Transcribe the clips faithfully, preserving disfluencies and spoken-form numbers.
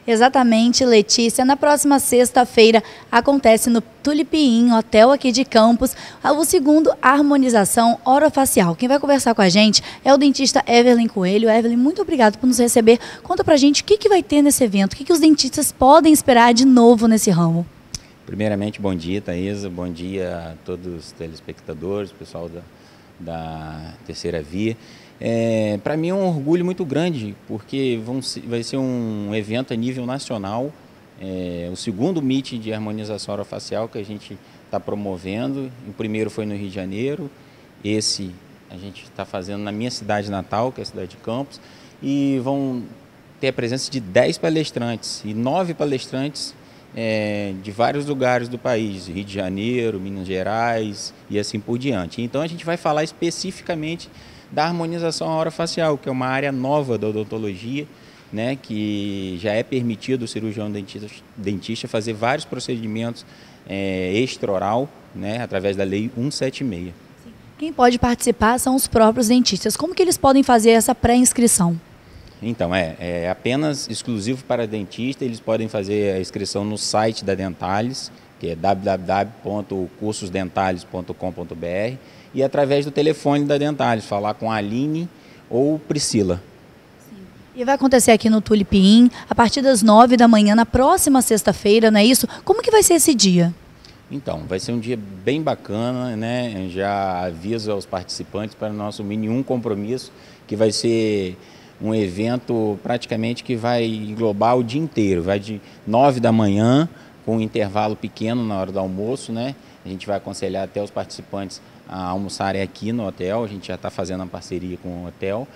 Exatamente, Letícia. Na próxima sexta-feira acontece no Tulip Inn, hotel aqui de Campos, o segundo harmonização orofacial. Quem vai conversar com a gente é o dentista Everlin Coelho. Everlin, muito obrigado por nos receber. Conta pra gente o que, que vai ter nesse evento, o que, que os dentistas podem esperar de novo nesse ramo. Primeiramente, bom dia, Thaisa, bom dia a todos os telespectadores, pessoal da, da Terceira Via. É, para mim é um orgulho muito grande, porque vão, vai ser um evento a nível nacional, é, o segundo meeting de harmonização orofacial que a gente está promovendo. O primeiro foi no Rio de Janeiro, esse a gente está fazendo na minha cidade natal, que é a cidade de Campos, e vão ter a presença de dez palestrantes e nove palestrantes É, de vários lugares do país, Rio de Janeiro, Minas Gerais e assim por diante. Então a gente vai falar especificamente da harmonização orofacial, que é uma área nova da odontologia, né, que já é permitido o cirurgião dentista, dentista fazer vários procedimentos é, extraoral, né, através da lei cento e setenta e seis. Quem pode participar são os próprios dentistas. Como que eles podem fazer essa pré-inscrição? Então, é, é apenas exclusivo para dentista. Eles podem fazer a inscrição no site da Dentalis, que é w w w ponto cursos dentalis ponto com ponto b r, e através do telefone da Dentalis, falar com a Aline ou Priscila. Sim. E vai acontecer aqui no Tulip Inn, a partir das nove da manhã, na próxima sexta-feira, não é isso? Como que vai ser esse dia? Então, vai ser um dia bem bacana, né? Já aviso aos participantes para não assumir nenhum compromisso, que vai ser um evento praticamente que vai englobar o dia inteiro, vai de nove da manhã, com um intervalo pequeno na hora do almoço, né? A gente vai aconselhar até os participantes a almoçarem aqui no hotel, a gente já está fazendo uma parceria com o hotel,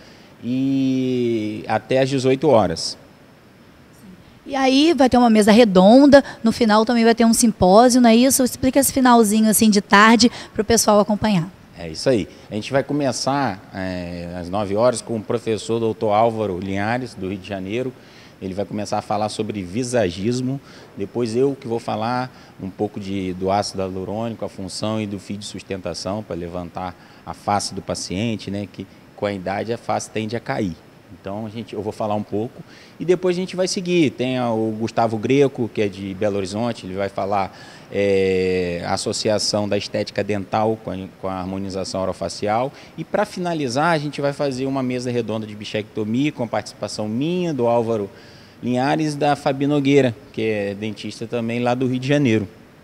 e até às dezoito horas. E aí vai ter uma mesa redonda, no final também vai ter um simpósio, não é isso? Explica esse finalzinho assim de tarde para o pessoal acompanhar. É isso aí. A gente vai começar é, às nove horas com o professor doutor Álvaro Linhares, do Rio de Janeiro. Ele vai começar a falar sobre visagismo. Depois eu que vou falar um pouco de, do ácido hialurônico, a função e do fio de sustentação para levantar a face do paciente, né, que com a idade a face tende a cair. Então a gente, eu vou falar um pouco e depois a gente vai seguir. Tem o Gustavo Greco, que é de Belo Horizonte, ele vai falar é, a associação da estética dental com a, com a harmonização orofacial. E para finalizar, a gente vai fazer uma mesa redonda de bichectomia com a participação minha, do Álvaro Linhares, da Fabi Nogueira, que é dentista também lá do Rio de Janeiro.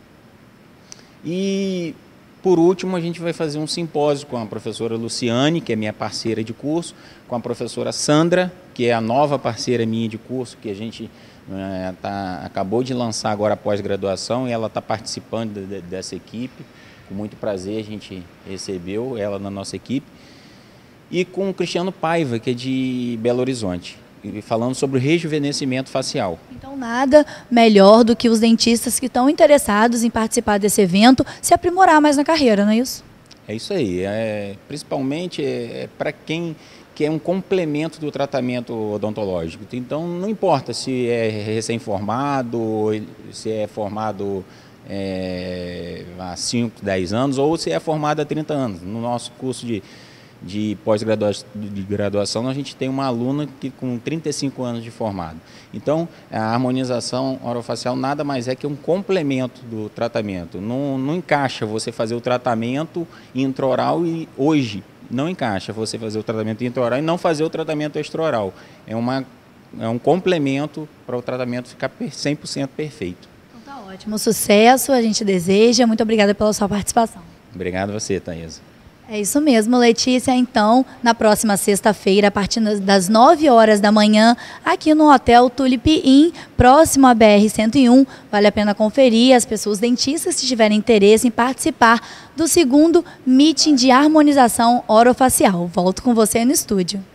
E por último, a gente vai fazer um simpósio com a professora Luciane, que é minha parceira de curso, com a professora Sandra, que é a nova parceira minha de curso, que a gente é, tá, acabou de lançar agora a pós-graduação, e ela está participando de, de, dessa equipe. Com muito prazer a gente recebeu ela na nossa equipe. E com o Cristiano Paiva, que é de Belo Horizonte, falando sobre o rejuvenescimento facial. Então nada melhor do que os dentistas que estão interessados em participar desse evento se aprimorar mais na carreira, não é isso? É isso aí, é, principalmente é, é para quem quer um complemento do tratamento odontológico. Então não importa se é recém-formado, se é formado é, há cinco, dez anos ou se é formado há trinta anos. No nosso curso de de pós-graduação, de graduação, a gente tem uma aluna que com trinta e cinco anos de formado. Então, a harmonização orofacial nada mais é que um complemento do tratamento. Não, não encaixa você fazer o tratamento intraoral e hoje não encaixa você fazer o tratamento intraoral e não fazer o tratamento extraoral. É, uma, é um complemento para o tratamento ficar cem por cento perfeito. Então tá ótimo, sucesso a gente deseja. Muito obrigada pela sua participação. Obrigado a você, Thaisa. É isso mesmo, Letícia. Então, na próxima sexta-feira, a partir das nove horas da manhã, aqui no Hotel Tulip Inn, próximo à B R cento e um, vale a pena conferir. As pessoas dentistas, se tiverem interesse em participar do segundo meeting de harmonização orofacial. Volto com você no estúdio.